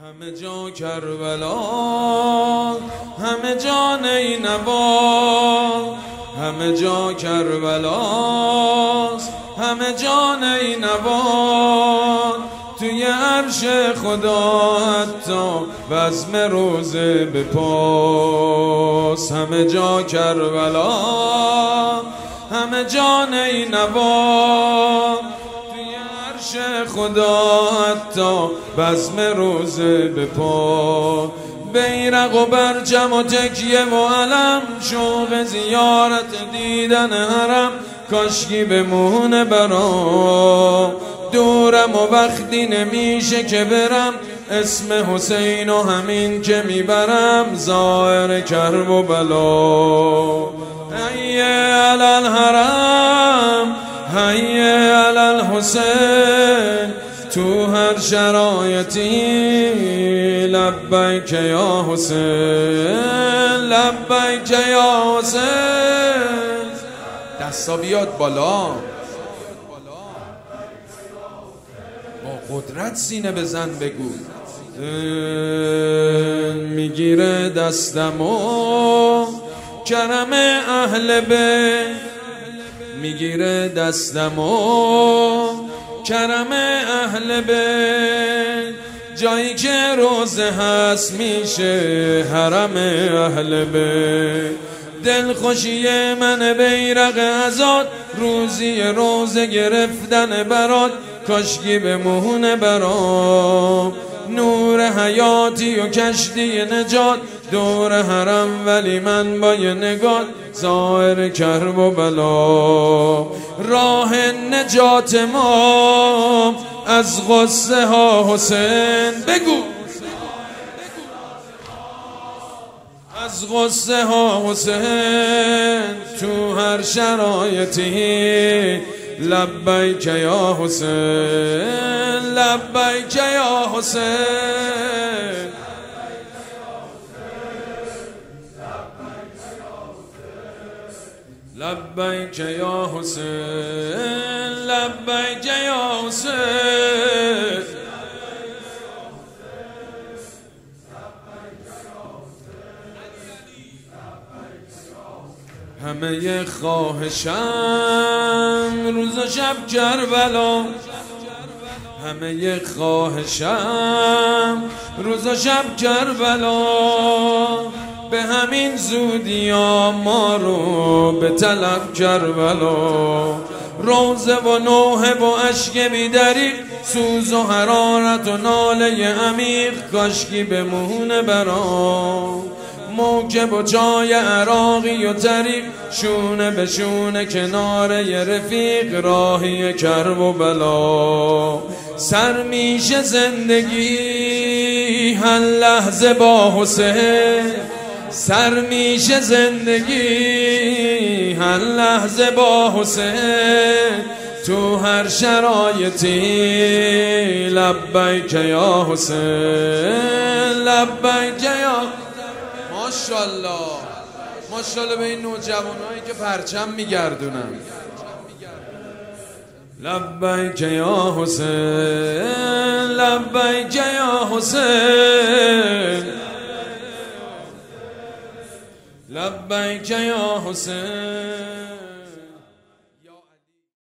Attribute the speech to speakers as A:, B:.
A: همه جا کربلا، همه جا نینوا، همه جا کربلاست، همه جا نینوا. توی عرش خدا حتی بزم روزه به پاس. همه جا کربلا، همه جا نینوا. توی عرش خدا حتی بزم روزه به پا. بیرق و برجم و تکیه و علم، شوق زیارت دیدن حرم. کاشکی بمونه برام، دورم و وقتی نمیشه که برم. اسم حسین و همین که میبرم، ظاهر کرب و بلا. حی علی الحرم، حی علی الحسین. تو هر شرایطی لبیک یا حسین، لبیک یا حسین. دستا بیاد بالا، با قدرت سینه بزن بگو. میگیره دستمو کرم اهل بیت، میگیره دستمو کرم اهل بیت. جایی که روزه هست میشه حرم اهل بیت. دلخوشی من بیرق ازاد، روزی روزه گرفتن برات. کاشکی بمونه برام، نور حیاتی و کشتی نجات. دور حرم ولی من با یه نگات، ظاهر کرب و بلا. راه نجات ما از غصه ها حسین، بگو از غصه ها حسین. تو هر شرایطی لبیک یا حسین، لبیک یا حسین. لبیک یا حسین، لبیک یا حسین. همه خواهشم روز و شب کربلا، همه خواهشم روز و شب کربلا. به همین زودی ها ما رو به طلب کربلا. روزه و نوحه و عشق بی‌دریغ، سوز و حرارت و ناله عمیق. کاشکی بمونه برام، موکب و چای عراقی و طریق. شونه به شونه کناره رفیق، راهی کرب و بلا. سر میشه زندگی هر لحظه با حسین، سر میشه زندگی هر لحظه با حسین. تو هر شرایطی لبیک یا حسین، لبیک یا. ماشاءالله، ماشاءالله به این نوجوانایی که پرچم میگردونن. لبیک یا حسین، لبیک یا حسین. لبیک یا حسین.